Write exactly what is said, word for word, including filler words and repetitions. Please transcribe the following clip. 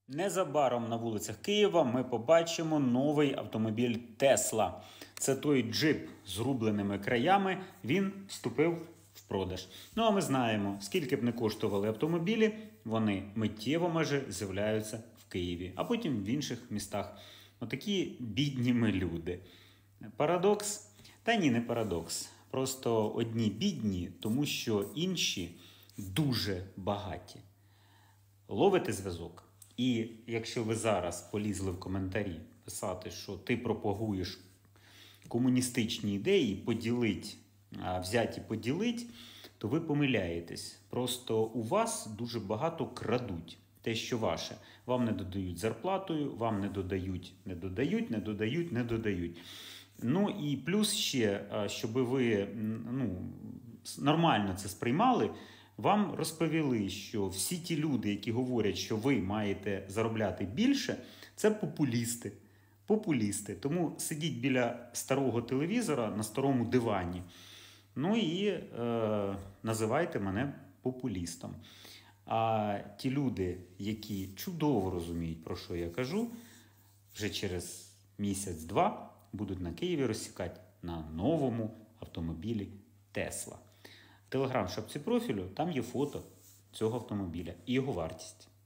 Незабаром на вулицях Києва ми побачимо новий автомобіль Tesla. Це той джип з рубленими краями, він вступив в продаж. Ну а ми знаємо, скільки б не коштували автомобілі, вони миттєво майже з'являються в Києві, а потім в інших містах. Отакі бідні ми люди. Парадокс? Та ні, не парадокс. Просто одні бідні, тому що інші дуже багаті. Ловите зв'язок? І якщо ви зараз полізли в коментарі писати, що ти пропагуєш комуністичні ідеї, поділить, взяті поділить, то ви помиляєтесь. Просто у вас дуже багато крадуть. Те, що ваше. Вам не додають зарплатою, вам не додають, не додають, не додають, не додають. Ну і плюс ще, щоб ви ну, нормально це сприймали, вам розповіли, що всі ті люди, які говорять, що ви маєте заробляти більше, це популісти. Популісти. Тому сидіть біля старого телевізора на старому дивані. Ну і е, називайте мене популістом. А ті люди, які чудово розуміють, про що я кажу, вже через місяць-два будуть на Києві розсікати на новому автомобілі Tesla. В телеграм-шапці профілю там є фото цього автомобіля і його вартість.